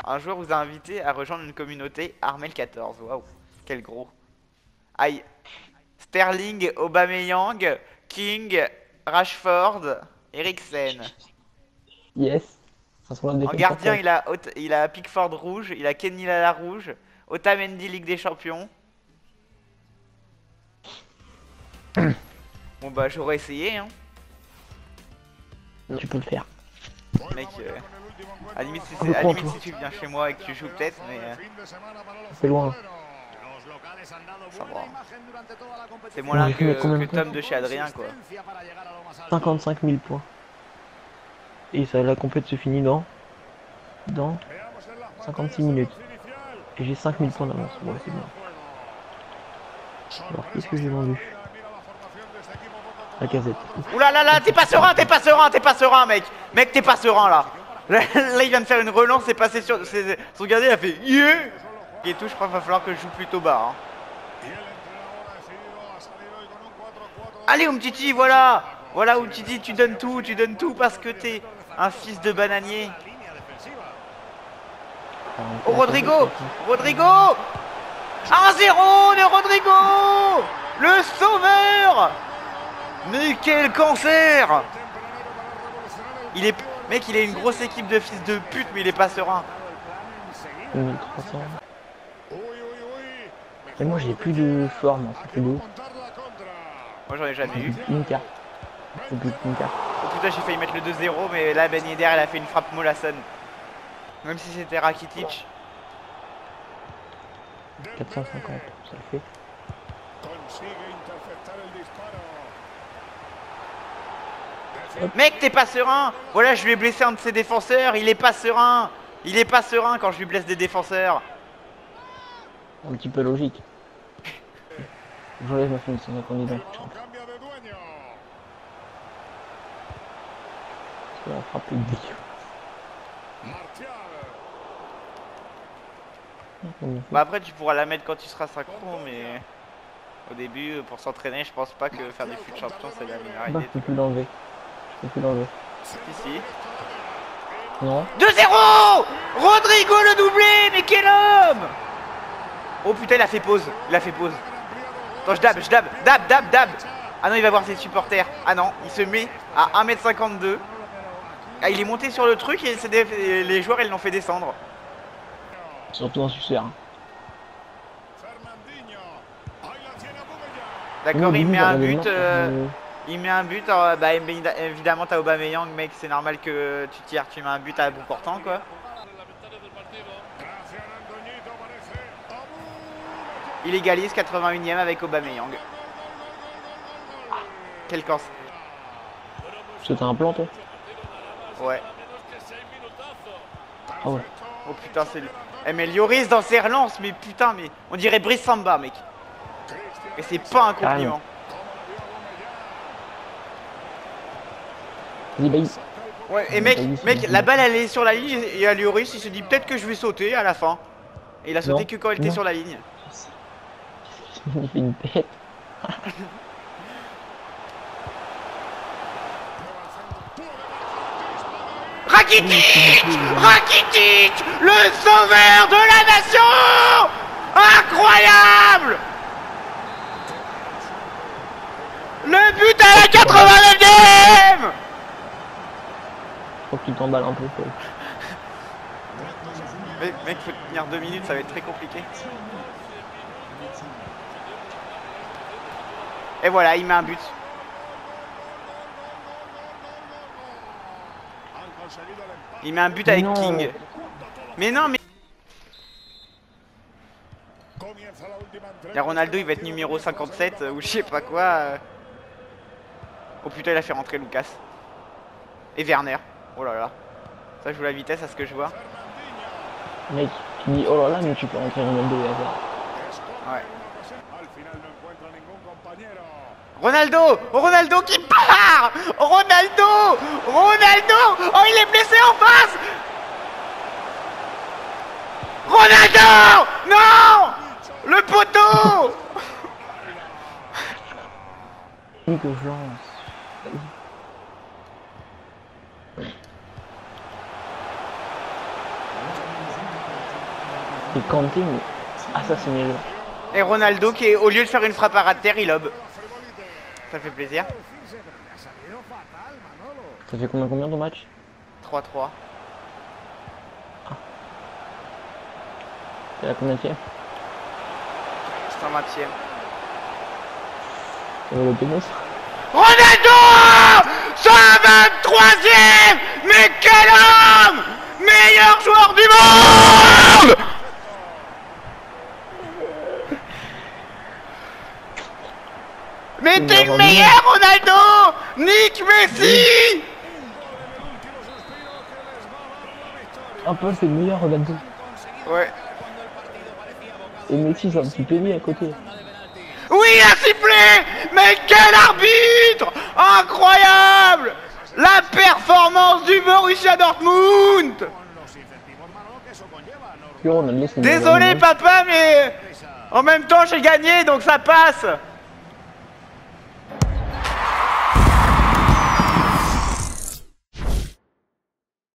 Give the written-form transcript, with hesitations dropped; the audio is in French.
Un joueur vous a invité à rejoindre une communauté Armel 14. Waouh, quel gros. Aïe. Sterling, Aubameyang, King, Rashford, Eriksen. Yes. Ça sera la En défense gardien, parfaite. il a Pickford rouge, il a Kenny Lala rouge, Otamendi Ligue des Champions. Bon bah j'aurais essayé hein. Tu peux le faire. Mec, à limite, si Je crois en toi. si tu viens chez moi et que tu joues peut-être, mais C'est loin. ça va. C'est moins Bon, là j'ai fait combien que de points? Tom de chez Adrien quoi. 55 000 points. Et ça, la compète se finit dans 56 minutes. Et j'ai 5 000 points d'avance. Ouais, c'est bien. Alors, qu'est-ce que j'ai vendu? La casette. Oula là là, t'es pas serein, mec. Mec, t'es pas serein là. Là, il vient de faire une relance, c'est passé sur son gardien, il a fait yeah. Et tout, je crois qu'il va falloir que je joue plutôt bas. Hein. Allez, Umtiti, voilà. Voilà, Umtiti, tu donnes tout parce que t'es un fils de bananier. Oh, Rodrigo, Rodrigo. 1-0 de Rodrigo, le sauveur. Mais quel cancer! Il est... Mec, il a une grosse équipe de fils de pute, mais il est pas serein. 1300. Et moi j'ai plus de forme, c'est plus de ouf. Moi, j'en ai jamais eu. Une carte. C'est plus qu'une carte. Oh putain, j'ai failli mettre le 2-0, mais là, Ben Yedder, elle a fait une frappe Molasson. Même si c'était Rakitic. 450, ça le fait. Mec, t'es pas serein! Voilà, je lui ai blessé un de ses défenseurs, il est pas serein! Il est pas serein quand je lui blesse des défenseurs. Un petit peu logique. J'enlève ma finition de candidat. Ça va frapper le dégueu. Bah après, tu pourras la mettre quand tu seras synchro, mais... Au début, pour s'entraîner, je pense pas que faire des fûts de champion, c'est la meilleure Bah, idée. je peux plus l'enlever. Je peux plus l'enlever. Ici. Non. 2-0! Rodrigo le doublé, mais quel homme! Oh putain, il a fait pause. Il a fait pause. Attends, dab. Ah non, il va voir ses supporters. Ah non, il se met à 1m52. Ah, il est monté sur le truc et les joueurs, ils l'ont fait descendre. Surtout en suceur. Hein. D'accord, il met un but. Il met un but. Bah, évidemment, t'as Aubameyang, mec. C'est normal que tu tires, tu mets un but à bout portant, quoi. Il égalise 81ème avec Aubameyang. Quel cancer. C'était un plan, toi? Ouais. Ah ouais. Oh putain, c'est lui. Eh, mais Lloris dans ses relances, mais putain, mais on dirait Brice Samba, mec. Et c'est pas un compliment. Ouais, et mec, la balle elle est sur la ligne et à Lloris il se dit peut-être que je vais sauter à la fin. Et il a sauté que quand elle était sur la ligne. Il fait une tête. Rakitic, le sauveur de la nation. Incroyable. Le but à la 89ème. Faut que tu t'emballes un peu. Mec, faut tenir 2 minutes, ça va être très compliqué. Et voilà, il met un but. Il met un but avec King. Mais non, mais... Et Ronaldo, il va être numéro 57 ou je sais pas quoi. Oh putain, il a fait rentrer Lucas. Et Werner. Oh là là. Ça joue la vitesse à ce que je vois. Mec, tu dis oh là là, mais tu peux rentrer Ronaldo et avoir. Ouais. Ronaldo! Ronaldo qui part! Ronaldo! Ronaldo! Oh, il est blessé en face! Ronaldo! Non! Le poteau! Oui, que je lance. Et Kanté, mais assassiné-le. Et Ronaldo qui, au lieu de faire une frappe à ras de terre, il lobe. Ça fait plaisir. Ça fait combien ton match? 3-3. C'est la combienième? C'est en 20ème. Ça va le pénis? Ronaldo 123ème. Mais quel homme! Meilleur joueur du monde! Mais t'es le meilleur, Ronaldo! Nick Messi! Un peu, c'est le meilleur, Ronaldo. Ouais. Et Messi, c'est un petit pénis à côté. Oui, il a sifflé! Mais quel arbitre! Incroyable! La performance du Borussia Dortmund! Ronaldo, c'est Désolé, papa, mais en même temps, j'ai gagné, donc ça passe!